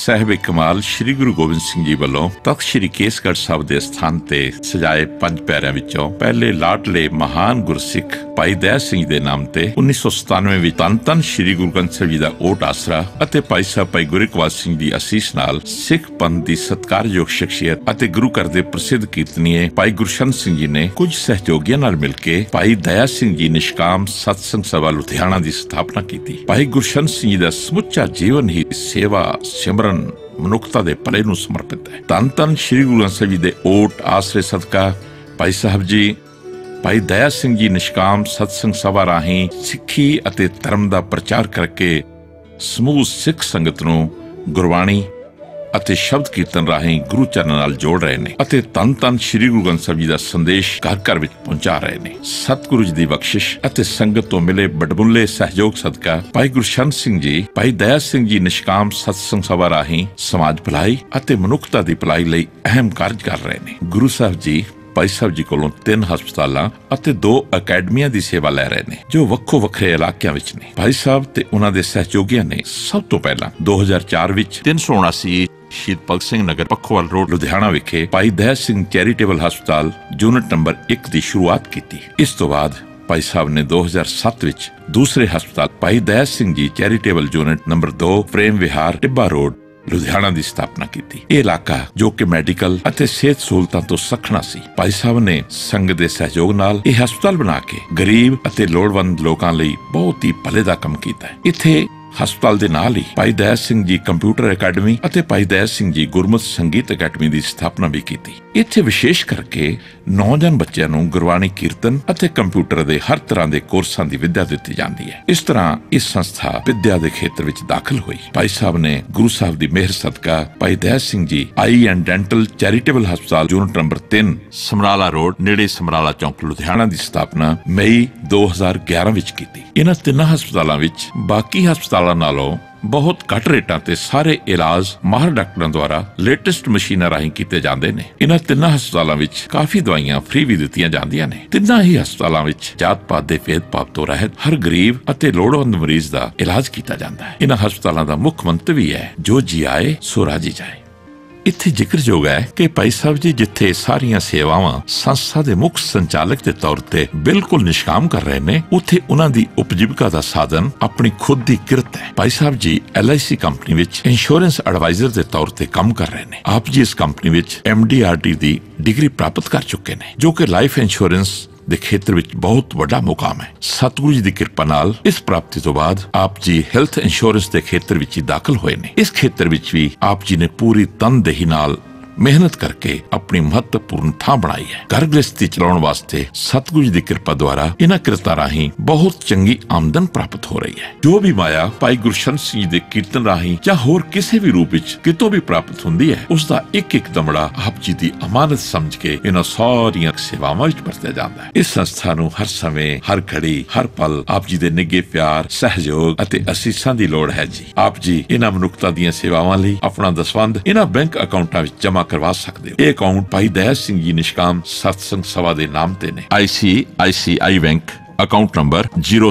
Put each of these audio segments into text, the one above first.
ਸਾਹਿਬ ਕਮਾਲ ਸ਼੍ਰੀ ਗੁਰੂ ਗੋਬਿੰਦ ਸਿੰਘ ਜੀ ਵੱਲੋਂ ਤਖਤ ਸ਼੍ਰੀ ਕੇਸਗੜ੍ਹ ਸਾਹਿਬ ਦੇ ਸਥਾਨ ਤੇ ਸਜਾਏ ਪੰਜ ਪਿਆਰਿਆਂ ਵਿੱਚੋਂ ਪਹਿਲੇ ਲਾਡਲੇ ਮਹਾਨ ਗੁਰਸਿੱਖ ਭਾਈ ਦਇਆ ਸਿੰਘ ਦੇ ਨਾਮ ਤੇ 1997 ਵਿੱਚ ਧੰਨ ਸ਼੍ਰੀ ਗੁਰੂ ਗ੍ਰੰਥ ਸਾਹਿਬ ਜੀ ਦਾ ਓਟ ਆਸਰਾ ਅਤੇ ਭਾਈ ਸਾਹਿਬ ਭਾਈ ਗੁਰਇਕਬਾਲ ਸਿੰਘ ਦੀ ਅਸੀਸ ਨਾਲ ਸਿੱਖ ਪੰਥ ਦੀ ਸਤਿਕਾਰਯੋਗ ਸ਼ਖਸੀਅਤ ਅਤੇ ਗੁਰੂ ਘਰ ਦੇ ਪ੍ਰਸਿੱਧ ਕੀਰਤਨੀਏ ਭਾਈ ਗੁਰਸ਼ਨ ਸਿੰਘ ਜੀ ਨੇ ਕੁਝ ਸਹਿਯੋਗੀਆਂ ਨਾਲ ਮਿਲ ਕੇ ਭਾਈ ਦਇਆ ਸਿੰਘ ਜੀ ਨਿਸ਼ਕਾਮ ਸਤਸੰਗ ਸਭਾ ਲੁਧਿਆਣਾ ਦੀ ਸਥਾਪਨਾ ਕੀਤੀ। ਭਾਈ ਗੁਰਸ਼ਨ ਸਿੰਘ ਜੀ ਦਾ ਸਮੁੱਚਾ ਜੀਵਨ ਹੀ ਸੇਵਾ ਸਿਮਰਨ ਮਨੁੱਖਤਾ ਦੇ ਭਲੇ ਨੂੰ ਸਮਰਪਿਤ ਹੈ। ਧੰਨ ਸ਼੍ਰੀ ਗੁਰੂ ਗ੍ਰੰਥ ਸਾਹਿਬ ਜੀ ਦੇ ਓਟ ਆਸਰੇ ਸਦਕਾ ਭਾਈ ਸਾਹਿਬ ਜੀ ਭਾਈ ਦਇਆ ਸਿੰਘ ਜੀ ਨਿਸ਼ਕਾਮ ਸਤਸੰਗ ਸਭਾ ਰਾਹੀਂ ਸਿੱਖੀ ਅਤੇ ਧਰਮ ਦਾ ਪ੍ਰਚਾਰ ਕਰਕੇ ਸਮੂਹ ਸਿੱਖ ਸੰਗਤ ਨੂੰ ਗੁਰਬਾਣੀ ਅਤੇ ਸ਼ਬਦ ਕੀਰਤਨ ਰਾਹੀਂ ਗੁਰੂ ਚਰਨਾਂ ਨਾਲ ਜੋੜ ਰਹੇ ਨੇ ਅਤੇ ਧੰਨ ਸ਼੍ਰੀ ਗੁਰੂ ਗ੍ਰੰਥ ਸਾਹਿਬ ਜੀ ਦਾ ਸੰਦੇਸ਼ ਘਰ ਘਰ ਵਿੱਚ ਪਹੁੰਚਾ ਰਹੇ ਨੇ। ਸਤਿਗੁਰੂ ਜੀ ਦੀ ਬਖਸ਼ਿਸ਼ ਅਤੇ ਸੰਗਤ ਤੋਂ ਮਿਲੇ ਬੜਬੁੱਲੇ ਸਹਿਯੋਗ ਸਦਕਾ ਭਾਈ ਗੁਰਸ਼ਨ ਸਿੰਘ ਜੀ ਭਾਈ ਦਇਆ ਸਿੰਘ ਜੀ ਨਿਸ਼ਕਾਮ ਸਤਸੰਗ ਸਭਾ ਰਾਹੀਂ ਸਮਾਜ ਭਲਾਈ ਅਤੇ ਮਨੁੱਖਤਾ ਦੀ ਭਲਾਈ ਲਈ ਅਹਿਮ ਕਾਰਜ ਕਰ ਰਹੇ ਨੇ। ਗੁਰੂ ਸਾਹਿਬ ਜੀ ਭਾਈ ਸਾਹਿਬ ਜੀ ਕੋਲੋਂ 3 ਹਸਪਤਾਲਾਂ ਅਤੇ 2 ਅਕੈਡਮੀਆਂ ਦੀ ਸੇਵਾ ਲੈ ਰਹੇ ਨੇ ਜੋ ਵੱਖੋ ਵੱਖਰੇ ਇਲਾਕਿਆਂ ਵਿੱਚ ਨੇ। ਭਾਈ ਸਾਹਿਬ ਤੇ ਉਹਨਾਂ ਦੇ ਸਹਿਯੋਗੀਆਂ ਨੇ ਸਭ ਤੋਂ ਪਹਿਲਾਂ 2004 ਵਿੱਚ 379 ਸ਼ਹੀਦ ਭਗਤ ਸਿੰਘ ਨਗਰ ਪੱਖੋਵਾਲ ਰੋਡ ਲੁਧਿਆਣਾ ਵਿਖੇ ਭਾਈ ਦਇਆ ਸਿੰਘ ਚੈਰੀਟੇਬਲ ਹਸਪਤਾਲ ਯੂਨਿਟ ਨੰਬਰ 1 ਦੀ ਸ਼ੁਰੂਆਤ ਕੀਤੀ। ਇਸ ਤੋਂ ਬਾਅਦ ਭਾਈ ਸਾਹਿਬ ਨੇ 2007 ਵਿੱਚ ਦੂਸਰੇ ਹਸਪਤਾਲ ਭਾਈ ਦਇਆ ਸਿੰਘ ਜੀ ਚੈਰੀਟੇਬਲ ਯੂਨਿਟ ਨੰਬਰ 2 ਪ੍ਰੇਮ ਵਿਹਾਰ ਟਿੱਬਾ ਰੋਡ ਲੁਧਿਆਣਾ ਦੀ ਸਥਾਪਨਾ ਕੀਤੀ। ਇਹ ਇਲਾਕਾ ਜੋ ਕਿ ਮੈਡੀਕਲ ਅਤੇ ਸਿਹਤ ਸਹੂਲਤਾਂ ਤੋਂ ਸਖਣਾ ਸੀ, ਭਾਈ ਸਾਹਿਬ ਨੇ ਸੰਗਤ ਦੇ ਸਹਿਯੋਗ ਨਾਲ ਇਹ ਹਸਪਤਾਲ ਬਣਾ ਕੇ ਗਰੀਬ ਅਤੇ ਲੋੜਵੰਦ ਲੋਕਾਂ ਲਈ ਬਹੁਤ ਹੀ ਭਲੇ ਦਾ ਕੰਮ ਕੀਤਾ ਹੈ। ਇੱਥੇ ਹਸਪਤਾਲ ਦੇ ਨਾਲ ਹੀ ਭਾਈ ਦਇਆ ਸਿੰਘ ਜੀ ਕੰਪਿਊਟਰ ਅਕੈਡਮੀ ਅਤੇ ਭਾਈ ਦਇਆ ਸਿੰਘ ਜੀ ਗੁਰਮਤਿ ਸੰਗੀਤ ਅਕੈਡਮੀ ਦੀ ਸਥਾਪਨਾ ਵੀ ਕੀਤੀ। ਇੱਥੇ ਵਿਸ਼ੇਸ਼ ਕਰਕੇ ਨੌਜਵਾਨ ਬੱਚਿਆਂ ਨੂੰ ਗੁਰਬਾਣੀ ਕੀਰਤਨ ਅਤੇ ਕੰਪਿਊਟਰ ਦੇ ਹਰ ਤਰ੍ਹਾਂ ਦੇ ਕੋਰਸਾਂ ਦੀ ਵਿੱਦਿਆ ਦਿੱਤੀ ਜਾਂਦੀ ਹੈ। ਇਸ ਤਰ੍ਹਾਂ ਇਸ ਸੰਸਥਾ ਵਿੱਦਿਆ ਦੇ ਖੇਤਰ ਵਿੱਚ ਦਾਖਲ ਹੋਈ। ਭਾਈ ਸਾਹਿਬ ਨੇ ਗੁਰੂ ਸਾਹਿਬ ਦੀ ਮਿਹਰ ਸਦਕਾ ਭਾਈ Daya Singh ji eye and dental charitable ਹਸਪਤਾਲ ਯੂਨਿਟ ਨੰਬਰ 3 ਸਮਰਾਲਾ ਰੋਡ ਨੇੜੇ ਸਮਰਾਲਾ ਚੌਂਕ ਲੁਧਿਆਣਾ ਦੀ ਸਥਾਪਨਾ ਮਈ 2011 ਵਿੱਚ ਕੀਤੀ। ਇਹਨਾਂ 3 ਹਸਪਤਾਲਾਂ ਵਿੱਚ ਬਾਕੀ ਹਸਪਤਾਲਾਂ ਨਾਲੋਂ ਬਹੁਤ ਘੱਟ ਰੇਟਾਂ ਤੇ ਸਾਰੇ ਇਲਾਜ ਮਾਹਰ ਡਾਕਟਰਾਂ ਦੁਆਰਾ ਲੇਟੈਸਟ ਮਸ਼ੀਨਾਂ ਰਾਹੀਂ ਕੀਤੇ ਜਾਂਦੇ ਨੇ। ਇਹਨਾਂ 3 ਹਸਪਤਾਲਾਂ ਵਿੱਚ ਕਾਫੀ ਦਵਾਈਆਂ ਫ੍ਰੀ ਵੀ ਦਿੱਤੀਆਂ ਜਾਂਦੀਆਂ ਨੇ। 3 ਹੀ ਹਸਪਤਾਲਾਂ ਵਿੱਚ ਜਾਤ ਪਾਤ ਦੇ ਭੇਦਭਾਵ ਤੋਂ ਰਹਿਤ ਹਰ ਗਰੀਬ ਅਤੇ ਲੋੜਵੰਦ ਮਰੀਜ਼ ਦਾ ਇਲਾਜ ਕੀਤਾ ਜਾਂਦਾ ਹੈ। ਇਹਨਾਂ ਹਸਪਤਾਲਾਂ ਦਾ ਮੁੱਖ ਮੰਤਵ ਵੀ ਹੈ ਜੋ ਜੀ ਆਏ ਸੋ ਰਾਜੀ ਜਾਏ। ਇੱਥੇ ਜ਼ਿਕਰਯੋਗ ਹੈ ਕਿ ਭਾਈ ਸਾਹਿਬ ਜੀ ਜਿੱਥੇ ਸਾਰੀਆਂ ਸੇਵਾਵਾਂ ਸੰਸਥਾ ਦੇ ਮੁੱਖ ਸੰਚਾਲਕ ਦੇ ਤੌਰ ਤੇ ਬਿਲਕੁਲ ਨਿਸ਼ਕਾਮ ਕਰ ਰਹੇ ਨੇ, ਉੱਥੇ ਉਹਨਾਂ ਦੀ ਉਪਜੀਵਿਕਾ ਦਾ ਸਾਧਨ ਆਪਣੀ ਖੁਦ ਦੀ ਕਿਰਤ ਹੈ। ਭਾਈ ਸਾਹਿਬ ਜੀ LIC ਕੰਪਨੀ ਵਿੱਚ ਇੰਸ਼ੋਰੈਂਸ ਐਡਵਾਈਜ਼ਰ ਦੇ ਤੌਰ ਤੇ ਕੰਮ ਕਰ ਰਹੇ ਨੇ। ਆਪ ਜੀ ਇਸ ਕੰਪਨੀ ਵਿੱਚ MDRT ਦੀ ਡਿਗਰੀ ਪ੍ਰਾਪਤ ਕਰ ਚੁੱਕੇ ਨੇ ਜੋ ਕਿ ਲਾਈਫ ਇੰਸ਼ੋਰੈਂਸ ਦੇ ਖੇਤਰ ਵਿੱਚ ਬਹੁਤ ਵੱਡਾ ਮੁਕਾਮ ਹੈ। ਸਤਿਗੁਰੂ ਜੀ ਦੀ ਕਿਰਪਾ ਨਾਲ ਇਸ ਪ੍ਰਾਪਤੀ ਤੋਂ ਬਾਅਦ ਆਪ ਜੀ ਹੈਲਥ ਇੰਸ਼ੋਰੈਂਸ ਦੇ ਖੇਤਰ ਵਿੱਚ ਹੀ ਦਾਖਲ ਹੋਏ ਨੇ। ਇਸ ਖੇਤਰ ਵਿੱਚ ਵੀ ਆਪ ਜੀ ਨੇ ਪੂਰੀ ਤਨਦੇਹੀ ਨਾਲ ਮਿਹਨਤ ਕਰਕੇ ਆਪਣੀ ਮਹੱਤਵਪੂਰਨ ਥਾਂ ਬਣਾਈ ਹੈ। ਘਰ ਗ੍ਰਸਤੀ ਚਲਾਉਣ ਵਾਸਤੇ ਸਤਿਗੁਰੂ ਜੀ ਦੀ ਕਿਰਪਾ ਦੁਆਰਾ ਇਹਨਾਂ ਕਿਰਤਾਂ ਰਾਹੀਂ ਬਹੁਤ ਚੰਗੀ ਆਮਦਨ ਪ੍ਰਾਪਤ ਹੋ ਰਹੀ ਹੈ। ਜੋ ਵੀ ਮਾਇਆ ਭਾਈ ਗੁਰਸ਼ਨ ਸਿੰਘ ਜੀ ਦੇ ਕੀਰਤਨ ਰਾਹੀਂ ਜਾਂ ਹੋਰ ਕਿਸੇ ਵੀ ਰੂਪ ਵਿੱਚ ਕਿਤੋਂ ਵੀ ਪ੍ਰਾਪਤ ਹੁੰਦੀ ਹੈ, ਉਸ ਦਾ ਇੱਕ ਦਮੜਾ ਆਪ ਜੀ ਦੀ ਅਮਾਨਤ ਸਮਝ ਕੇ ਇਹਨਾਂ ਸਾਰੀਆਂ ਸੇਵਾਵਾਂ ਵਿੱਚ ਵਰਤਿਆ ਜਾਂਦਾ ਹੈ। ਇਸ ਸੰਸਥਾ ਨੂੰ ਹਰ ਸਮੇਂ ਹਰ ਘੜੀ ਹਰ ਪਲ ਆਪ ਜੀ ਦੇ ਨਿੱਘੇ ਪਿਆਰ ਸਹਿਯੋਗ ਅਤੇ ਅਸੀਸਾਂ ਦੀ ਲੋੜ ਹੈ ਜੀ। ਆਪ ਜੀ ਇਹਨਾਂ ਮਨੁੱਖਤਾ ਦੀਆਂ ਸੇਵਾਵਾਂ ਲਈ ਆਪਣਾ ਦਸਵੰਧ ਇਹਨਾਂ ਬੈਂਕ ਅਕਾਊਂਟਾਂ ਵਿੱਚ ਜਮ੍ਹਾਂ ਕਰਵਾ ਸਕਦੇ ਹੋ। ਇਹ ਅਕਾਊਂਟ ਭਾਈ ਦਇਆ ਸਿੰਘ ਜੀ ਨਿਸ਼ਕਾਮ ਸਤਸੰਗ ਸਭਾ ਦੇ ਨਾਮ ਤੇ ਨੇ। ICICI bank account number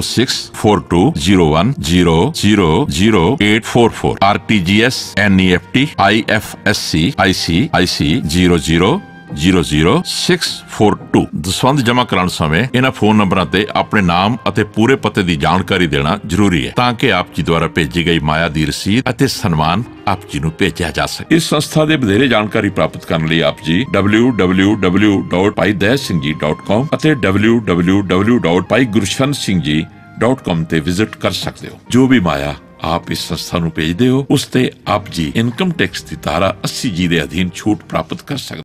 064201000844 RTGS NEFT IFSC ICIC 0000642। ਦਸਵੰਧ ਜਮ੍ਹਾਂ ਕਰਾਉਣ ਸਮੇਂ ਇਹਨਾਂ ਫੋਨ ਨੰਬਰਾਂ ਤੇ ਆਪਣੇ ਨਾਮ ਅਤੇ ਪੂਰੇ ਪਤੇ ਦੀ ਜਾਣਕਾਰੀ ਦੇਣਾ ਜ਼ਰੂਰੀ ਹੈ ਤਾਂ ਕਿ ਆਪ ਜੀ ਦੁਆਰਾ ਭੇਜੀ ਗਈ ਮਾਇਆ ਦੀ ਰਸੀਦ ਅਤੇ ਸਨਮਾਨ ਆਪ ਜੀ ਨੂੰ ਭੇਜਿਆ ਜਾ ਸਕੇ। ਇਸ ਸੰਸਥਾ ਦੇ ਵਧੇਰੇ ਜਾਣਕਾਰੀ ਪ੍ਰਾਪਤ ਕਰਨ ਲਈ ਆਪ ਜੀ www.bhaidayasinghji.com ਅਤੇ www.bhaigurshansinghji.com ਤੇ ਵਿਜ਼ਿਟ ਕਰ ਸਕਦੇ ਹੋ। ਜੋ ਵੀ ਮਾਇਆ ਆਪ ਇਸ ਸੰਸਥਾ ਨੂੰ ਭੇਜਦੇ ਹੋ ਉਸ ਤੇ ਆਪ ਜੀ ਇਨਕਮ ਟੈਕਸ ਦੀ ਧਾਰਾ 80 ਜੀ ਦੇ ਅਧੀਨ ਛੂਟ ਪ੍ਰਾਪਤ ਕਰ ਸਕਦੇ।